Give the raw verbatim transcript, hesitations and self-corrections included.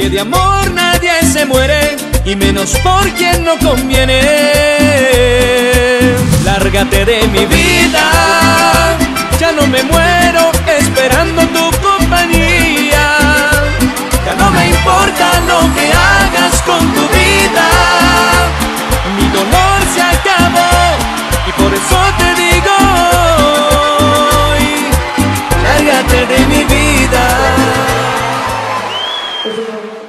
que de amor nadie se muere, y menos por quien no conviene. Lárgate de mi vida, ya no me muero esperando tu compañía. Ya no me importa lo que hagas con tu vida, mi dolor se acabó y por eso te digo hoy, lárgate de mi vida.